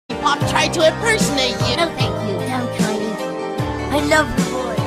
Pop tried to impersonate you. No, thank you, Dumb Tiny. I love the boy.